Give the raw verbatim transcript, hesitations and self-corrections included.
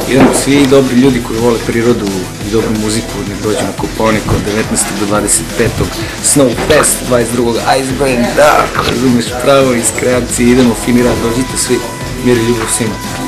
idemo svi dobri ljudi koji vole prirodu i dobru muziku, nek dođu na Kopaonik od devetnaestog do dvadeset petog Snowfest, dvadeset drugog Iceburn, da, razumeš, pravo iz kreacije, idemo fini rad, dođite svi, mir i ljubav svima.